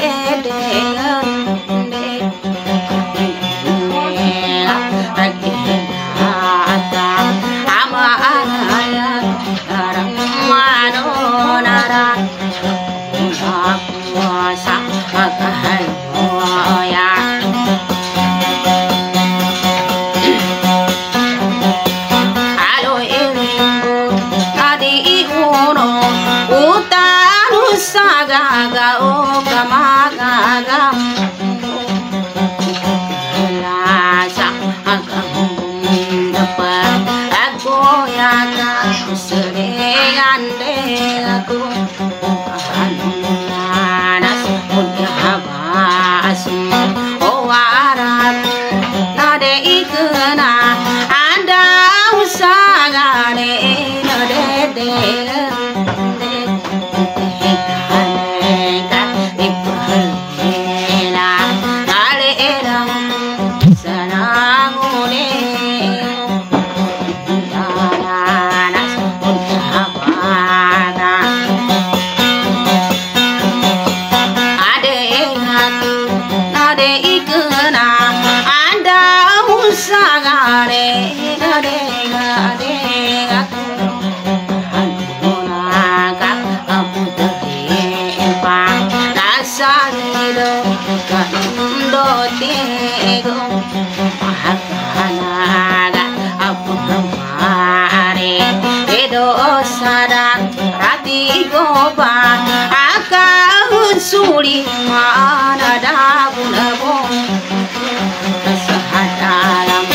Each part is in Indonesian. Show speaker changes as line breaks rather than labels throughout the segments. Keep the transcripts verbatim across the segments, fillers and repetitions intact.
Suli mana dabu nabo sahadalam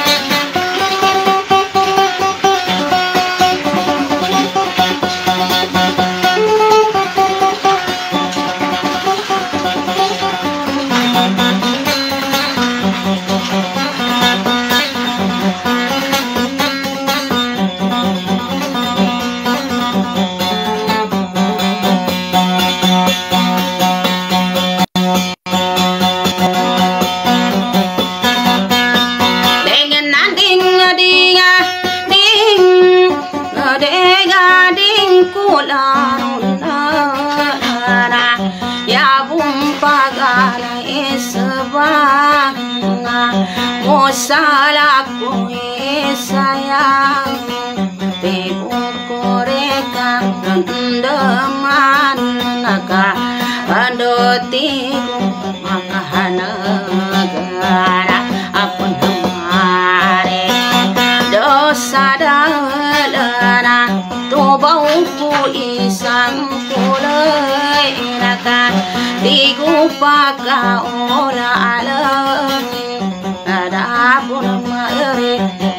Salaku sayang Ibu koreka Rendeman naga Pandotiku Makahana negara Apa namare Dosa dalana Tobauku isang kulay Inakan Tigu paka ola alam Adapun mare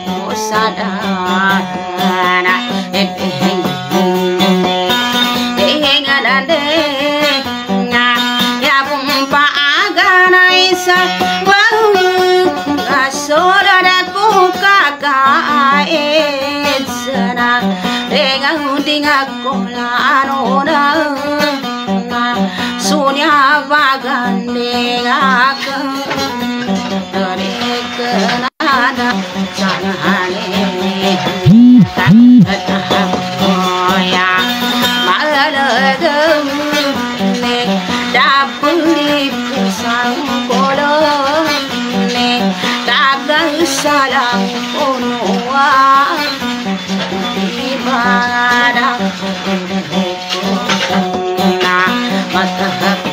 musadana eteng engane na ya bumpa agana isa wau asora daku kaka etsana dengan dinga kolanona sunya bagande aku kenada janane tak moya maladem ne dapuli pisang polo ne dagang salang onwa di mana na mata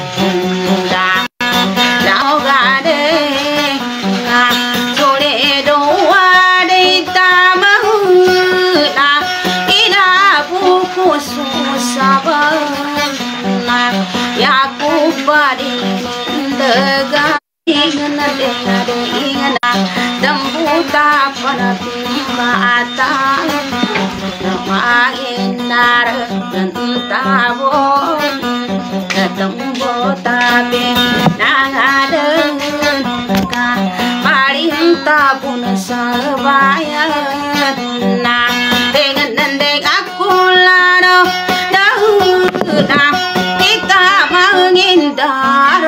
Tembuta panapima ata Mahinar Tentabo Tembuta Nangaden Parinta pun sabayan Na dengan nendek aku lado Dahuna kita menghindar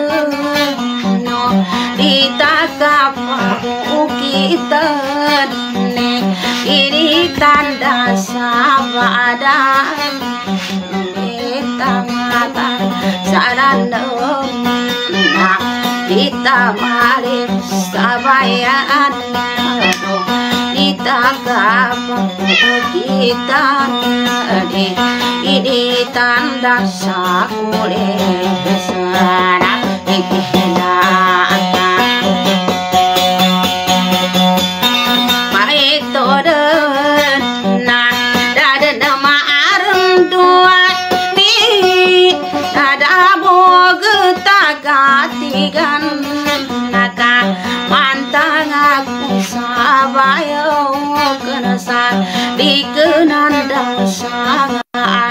Ditata pabu kita nek ini tanda sabadan kita mata saranem na ditamari sabayan ditangkap kita di ini tanda sakule sana ikina maitoden na dada nama arendua ni dada bogeta gatigan naka mantang aku sabayo kenasa dikenandang sangat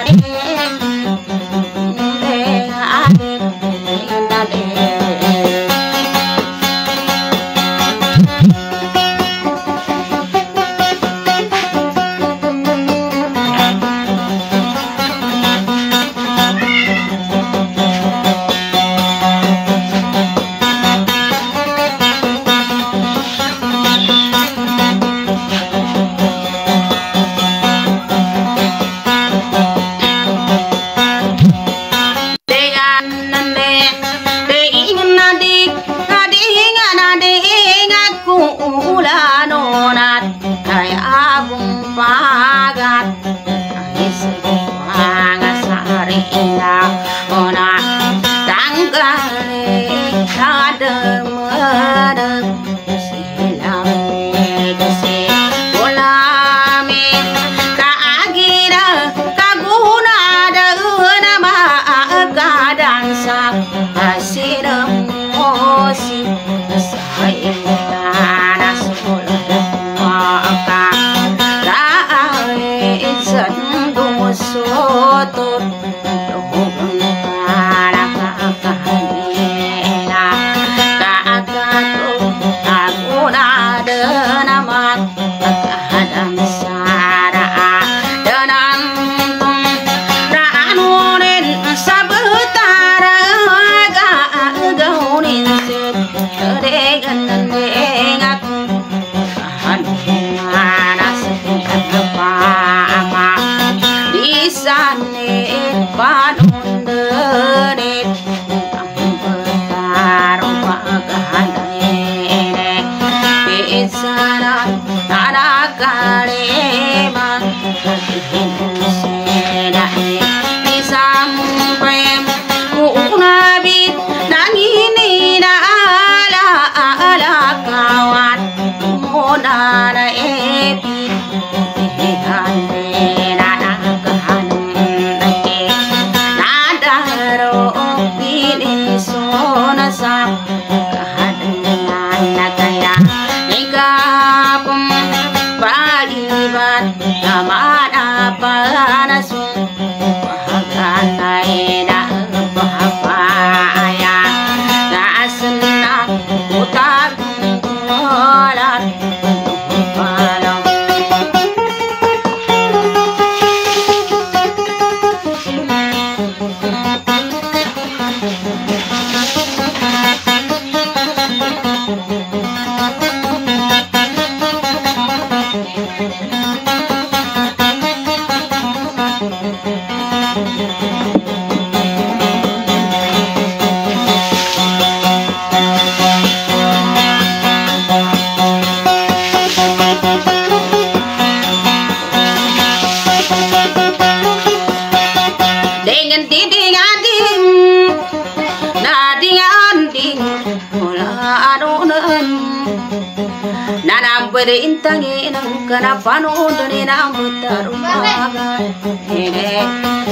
Berintangi nang kenapa nudani nang bertarumaga ini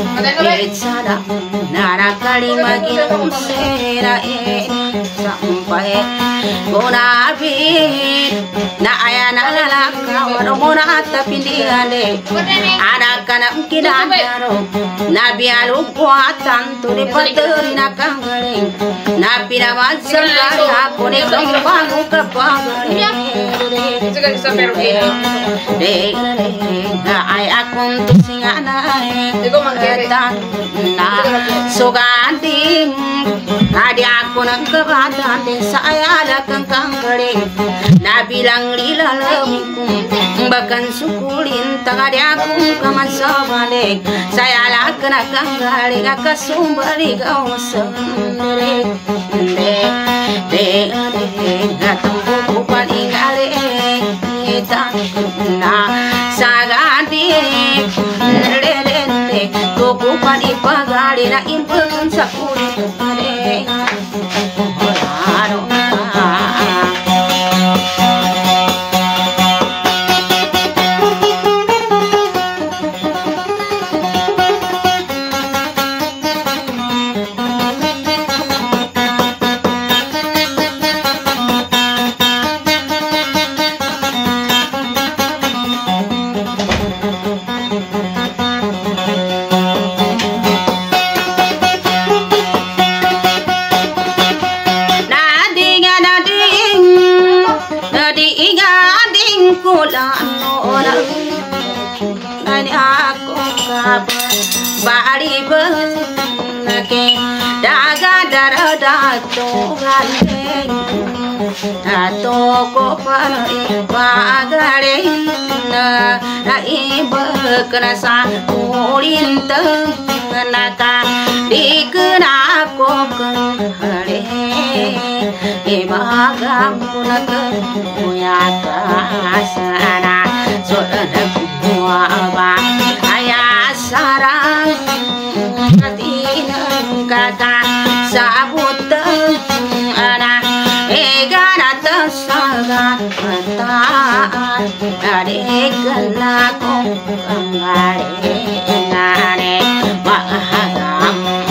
bicara nara kali magin sera ini sampai gunabi na ayana lala kawaro mona tapi dia de ada kana mkidan daro nabi alu kuatan tu di pateri na kanggaling nabi na masala aku ni kembangu kebangaling de na ay akong tusingana na suganting adi aku punang kebadan desa ada kengkang kering nabilang lila lemkum bahkan sukulin tengah diagung kamasa balik saya lah kena kanggali ke sumber di kau sendiri de de de gatung paling kali kita na sagadi de de de kuku padi pagali na impun sakuri de bari benake daga darada to gale dato ko pare bagare na ibe kerasa ulinta naka dikena ko kare e bagam punaka ya kasana soda kuwa ba aya sarang katina kaka sabut ana egana tasaga mata ade kena ko kangare nane mahagam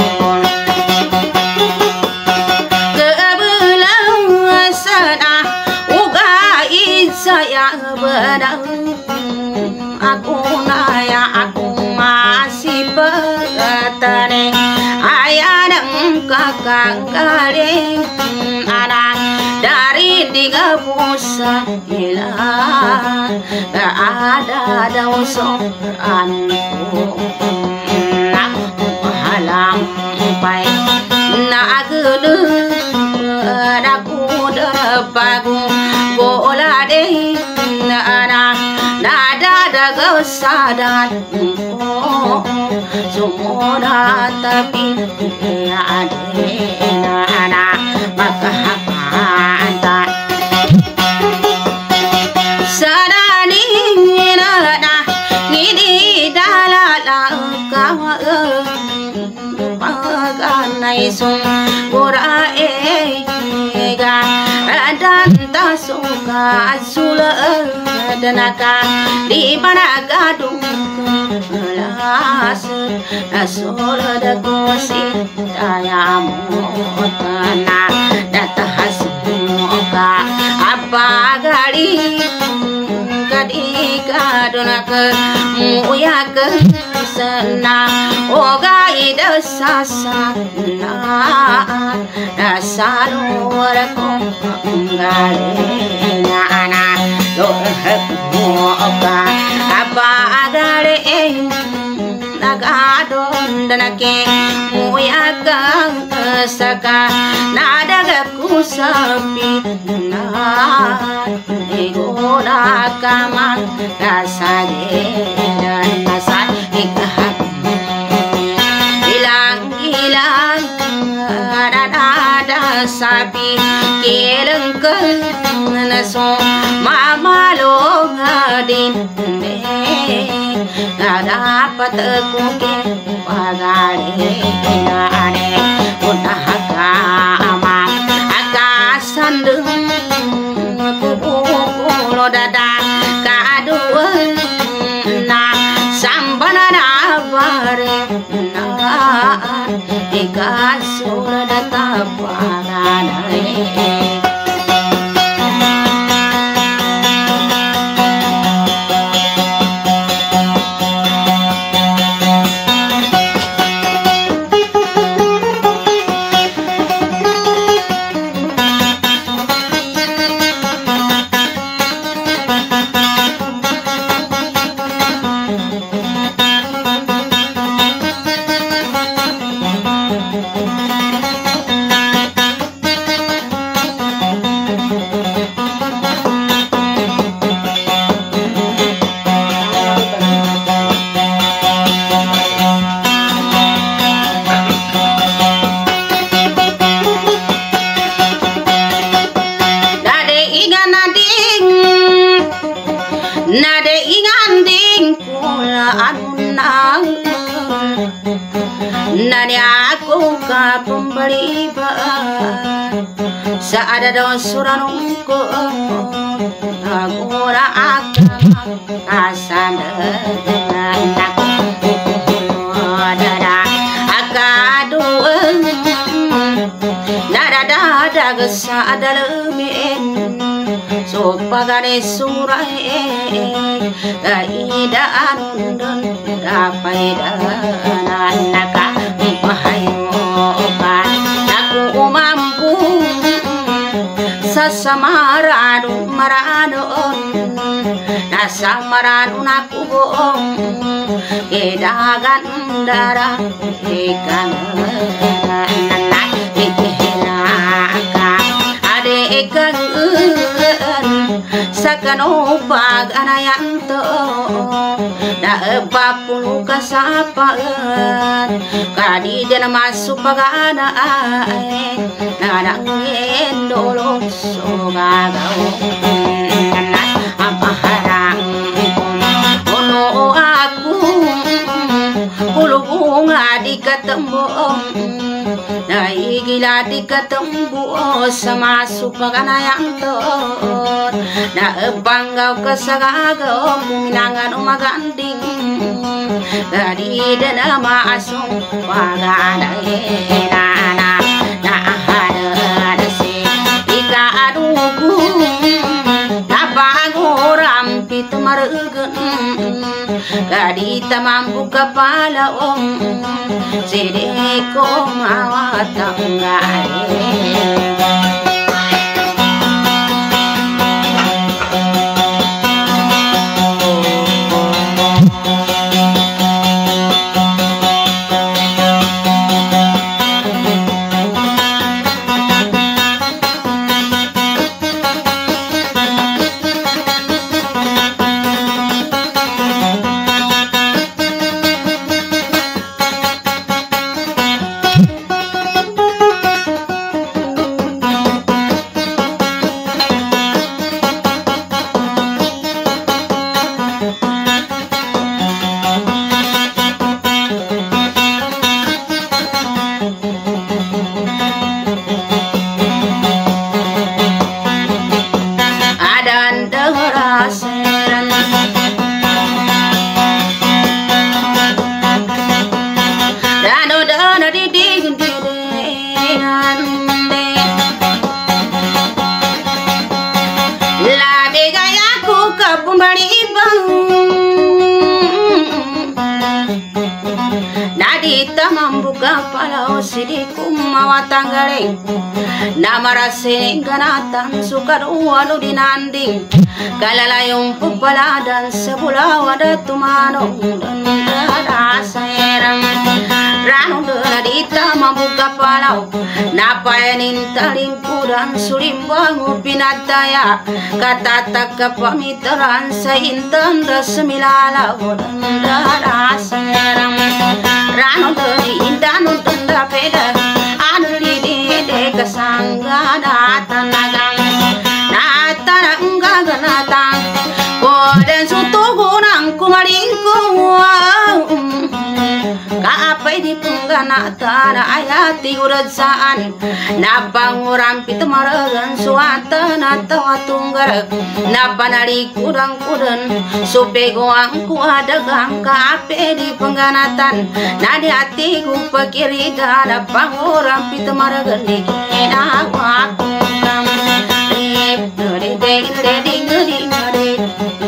kebelang sana uga saya benang aku naya aku masih bertane ayah dan kakak kali anak dari tiga pusat hilang gak ada daun soranku halang pai nak gede aku depagu bola deh anak nada daga sadar oh semua tapi ada anak maka haka sadani nada ngidi dalala kawa paganai sung ora ega dan tak suka sula denaka di mana gadung kelas asal ada kosi dayamu tenang datang hasilmuka apa gali kadika donaka muya ke sana oga ida sasa na dasaro ko ngale na ana lo moga apa agare nagadon danake muya ka saka nadaga kusapi na egona kama kasage dan nasat ikah ilang ilang ada sapi kelengkel naso mama lo ngadin ada pataku ke pagare ane unah kama akasandung kulo dada kadua na sambana bare na ikasura data pagare baliban saada do suranungku agora akang asanda nak dada akadu nada dada gesada lemen sopagane surai gaida anundun dapaida nanaka mahayo kan aku mampu sasamaranu maradon nasamaranu naku bohong kedagan darah ikan nanak ikhlaka ade ikan sakano pag anayanto da bapulu kasapaan kadi den masuk pagana ay nanangin dolo sogagaw amaharang ono aku kulubung adi katembong naigila di ketembu sama supagana yang tot na banggaw kasagagaw kuminangan umaganding gadi dana maasong pagana enana na hada se ika adugu na pagorampit marugun gadi tamambu kapala om sede ko mawatanggae mambuka palau sidiku mawatanggale namarase ganatan sukaruanu dinanding kalalayong pupala dan sebulah wadah tumano dan serang ranu denadita mambuka palau napayanin talingku dan sulimbangu pinataya kata tak kepamitaran seintan semilala dan serang ranu indah nonton peda anu lidi de kesangga datang nagang nata enggak ganatang koden sutu gunang kumalingku kapai di punggana tanah ayati urasaan napangurampi temaragan suata nata watunggar napanari kudang kuden supegoang ku adagang kape di pengganatan nadi hatiku pakiri dada pangurampi temaragan di kena wakungam dek dek dek dek dek dek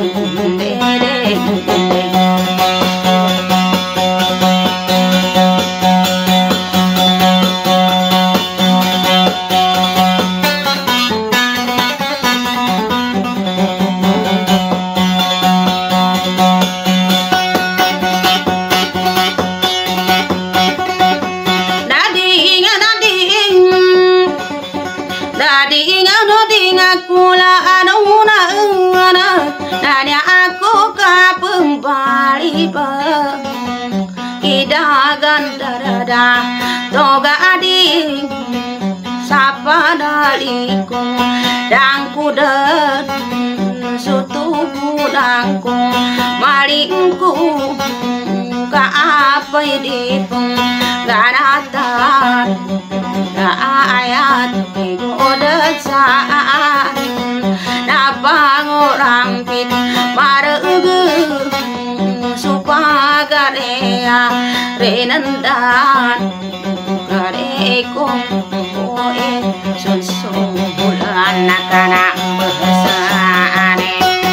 kidagan darada toga adi sapa daliku dangku dan sutuku dangku malingku kaapay di pengganatan kaayat igodot saan napangurampit mareugeung supagarea renendan gareko koe sunsung bulan kana bahasane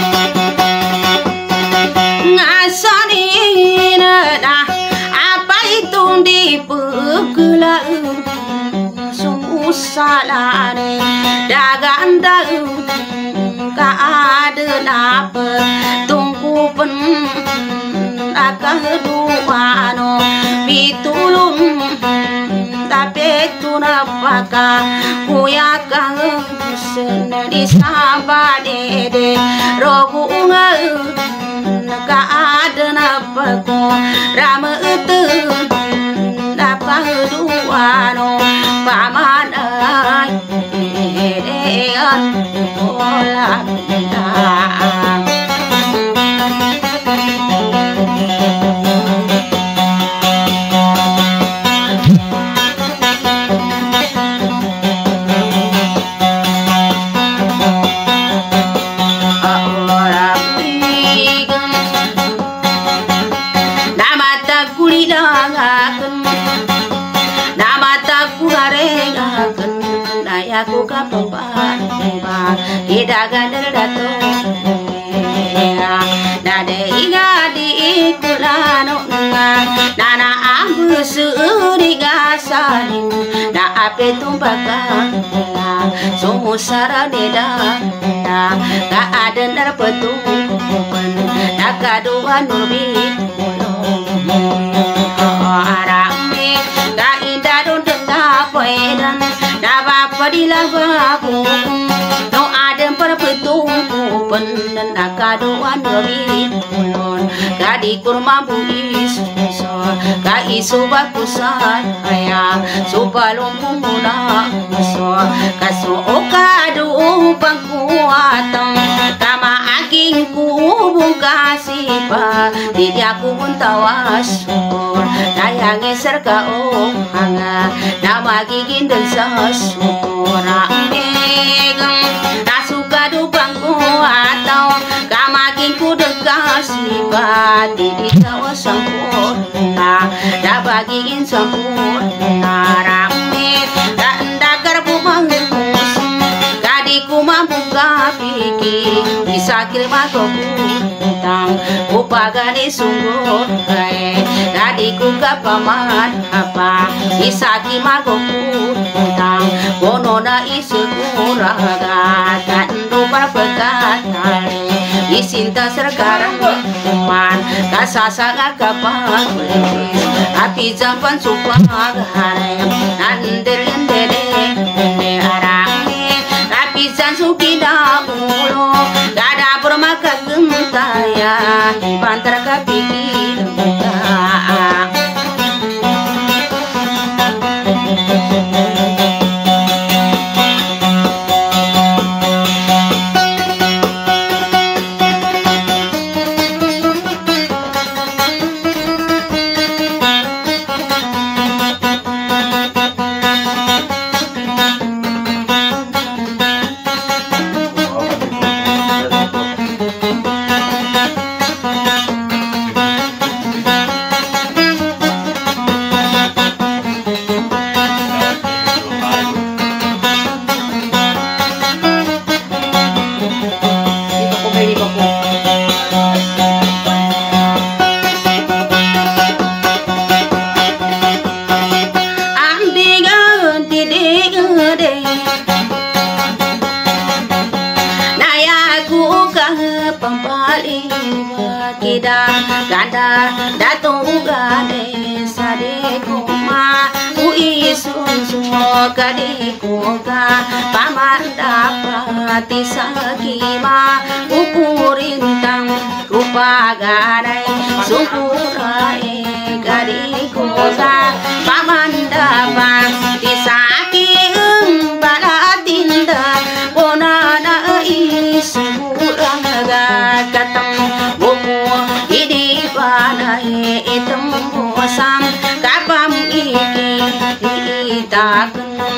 ngasanina dah apa itu dipegelang susalane dagandang kaade napa tungkupen akaduano pitulung tapi tunapaka kuyaka senadi sabadede rogunga kaade napa ko rama itu napaduano pamanai edean olah aku kapan ba ida gadar dato dade iga di ikulano nana ambu suri gasaning na ape tumbaka sumusara deda ga ada narpetung nakaduan nurbit arame ga inda don denga poedan padilah babu no ada perpetung penen akaduan dari ulon kadi kurma buis so ka isu bakusan aya supalum muna so kaso okadu pangkuatan kama aking kubung kasipa di aku pun tawas daya ngeser ka oh hanga nama gigin dan sasura megang nasuka dupangku atau kamakin ku dekasi pati di kawasan kota dah bagiin sempurna rame tak ndakar bumang kadiku mampu kapiki bisa kirim aku utang upagani sungguh kae kadiku kapaman apa bisa kirim aku utang konona isu kuraga tak ndupar pekatale isinta sekarang teman kasasa kapan api zaman supagare nandir ndere arame tapi sansuki damulo gada permaka gentaya bantar kapiki ganda datung gade sade kuma ui sun sumo kadi kuka paman dapati sakima upurintang rupa gadai sukurai kadi kuka paman dapati saking balatinda konana isurang katang bumu idi panai item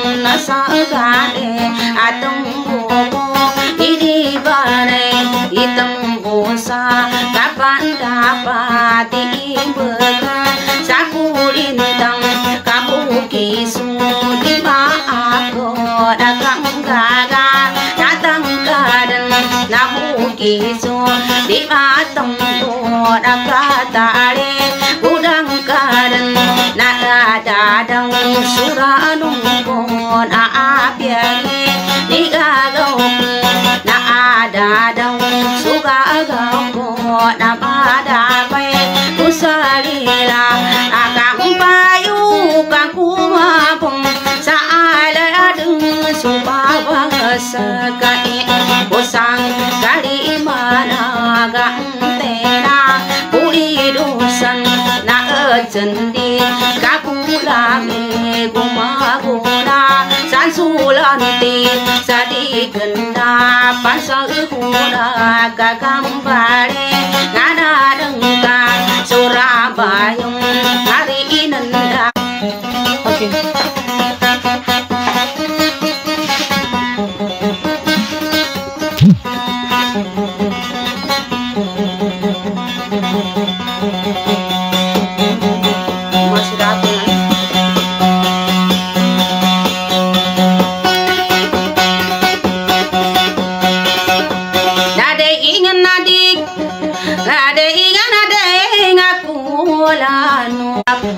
nasagade atong buko idibare itong busa kapan dapat iimbega sa kulintang kabukiso di ba ako dagang gaga natangkadan nabukiso di ba tungko nakatali udang kadan nakadadang suranong ko naapyagi di gagaw ko naadadang sugagaw ko namadapay kusalila akang payo kang kumapong sa aladang sumabang sa kain kusang kalimana gantena pulidusan na ejendi kapulame gumaguna san sulanti sadigenda pasaguna kagambare ngadadengka Surabaya hari inenda. Oke. Masih rapi ya? Nade ingin nadik, nade ingin nade ngakulanu.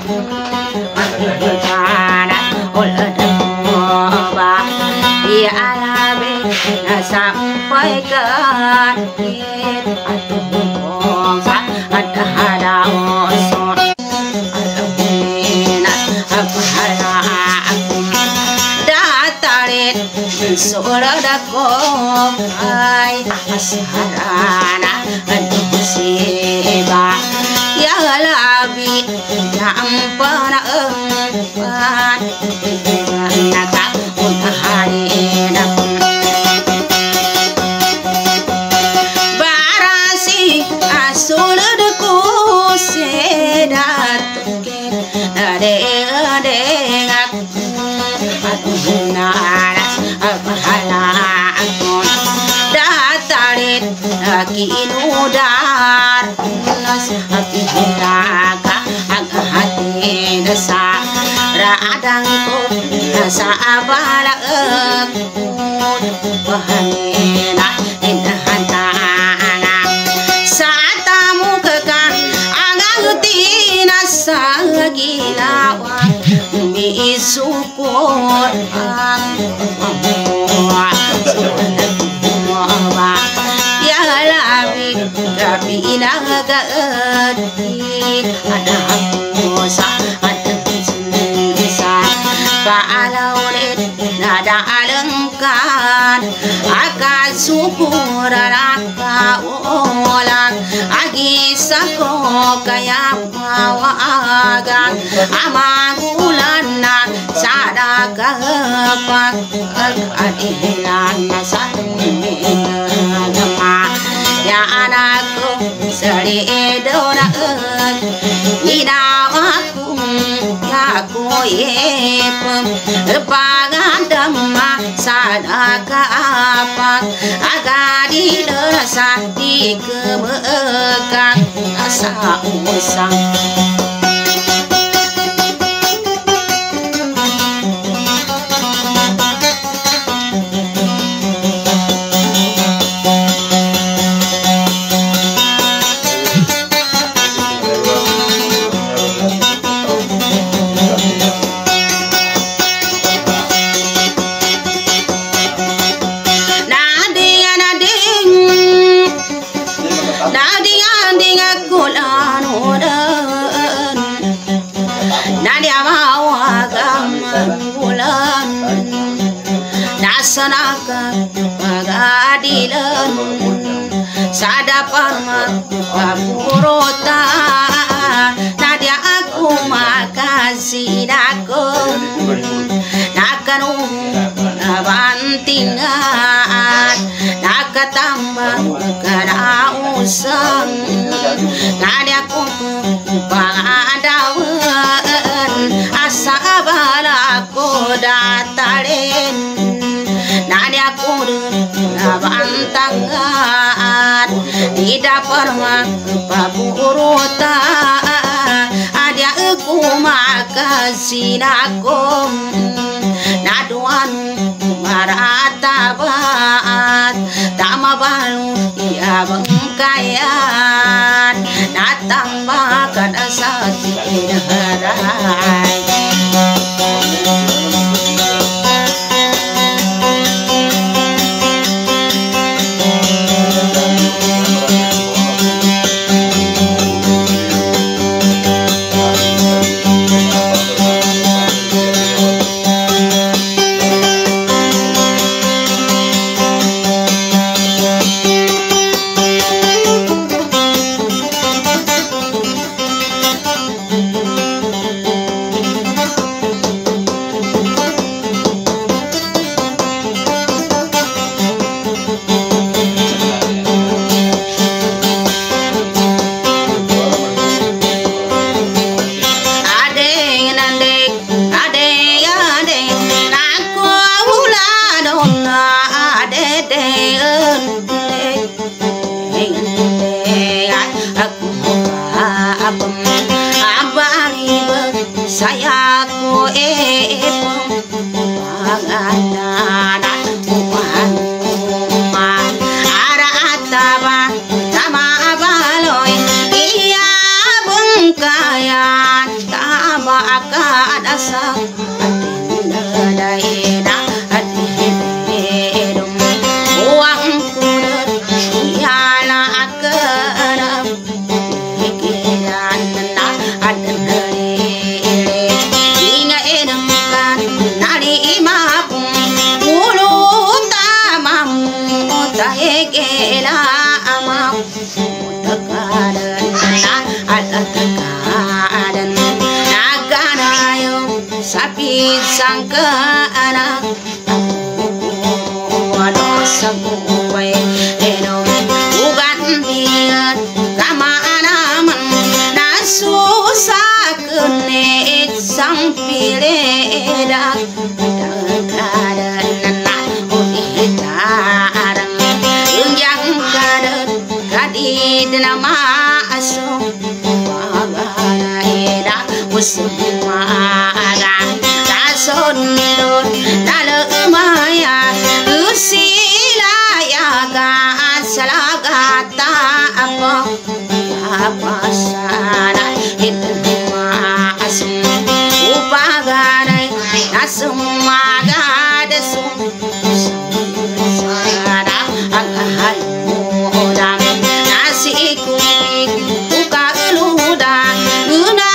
Sampai ke akhir atau sa ada ada osor ada minat apa aku datarin suara dakom ay asharana aduh siba ya labi jampana empat naka untuk hari dakom Suludku sedat ke ade ade ngak aku naras pahala aku datarit kinudar nas hati neraka agak hati desa radang ko sa abala aku bahanena indah sa ginawa mi sukor ang mamuwa ya labi gabi nagaati ada ako sa ating sinisa paalaw ulit nada alengkan akan syukuran akaulang agis ako kaya mawagan amagulan na sada kapag adilan na sa tumingama ya anak ko sarido na ginawa ko ya ko ipam pagandama sada kapag agadi derasa di kemekan asa usang Nasanakan pagadilan sadapan magpapurota nadya ako makasih ako nakanong nabantingan nakatambang karausang nadya ko pangadawan asa bala ko datali
aren nani aku bantangan di dapur mah paburuta ada aku makasih aku naduan maratabat tama balu ya bengkayan natang makan asati darai saya ku epong panganan tuan rumah ara ataba sama baloy iya bengkayan taba akad asa daida adidum uang kudet yana akan pikiran adan kela ama mutakadan atakadan naganayo sapi sangka anak wado sabuway eno ugan biat kama anaman nasusaken it sang pileda takadan nama aso wagana eda usma aga tason dor dal maya usila ya ga salagata apa apa sana itma asum upagana asuma ga desu sana agahal iku buka luda guna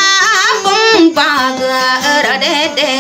pagar dede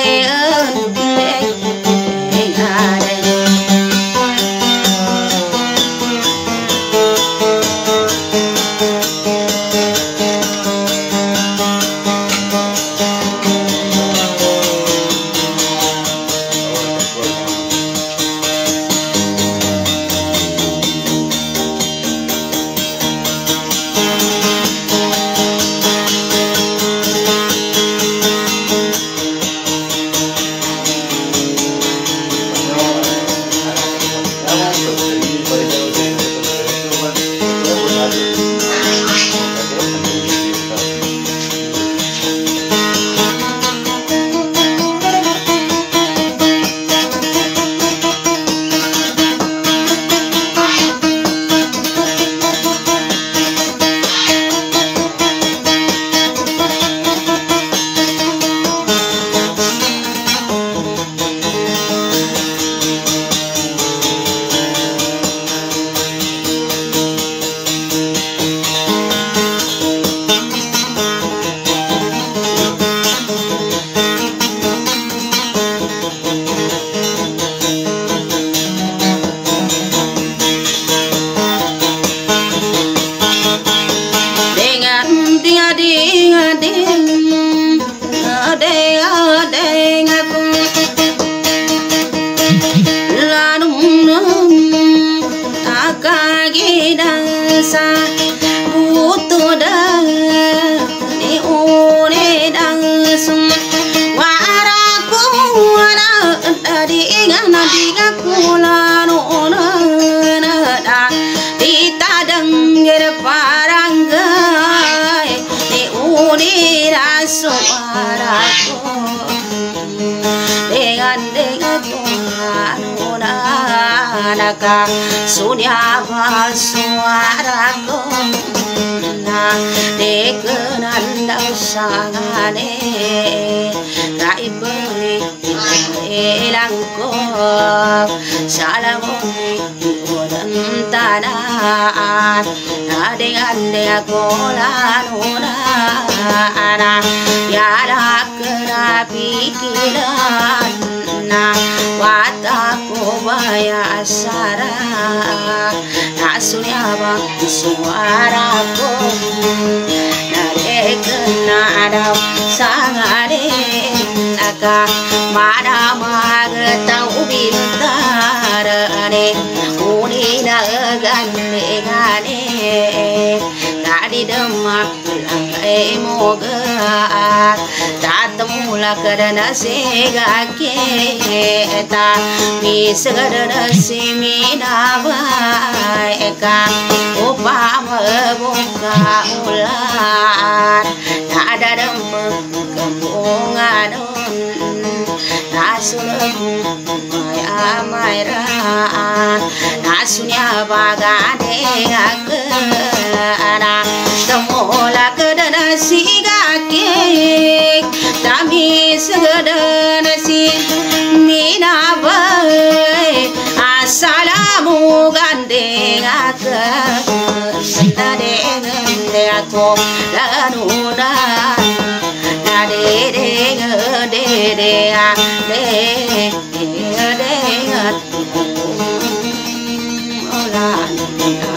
Di kulanu na dita dengir paranggai ni unira suaraku dengan dengan Tuhan naka sunyava suaraku na dekenan dausangane kai beri elangko salamuni udan tanah dengan dengan kolanuna ana yara kena pikiran na wataku baya asara nasunyava suaraku nare kena ada sangare naka mana magetau bintarane unina gane gane kadi demak langai moga tatemula kadana segake ta mi segada simina baika upama buka ular ada demak kembungan nasulem maya mayran nasunya bagane akana temola kedana sigake tami segedana si minabai assalamu gandeng akan nade aku lanuda nade de de de de de de ola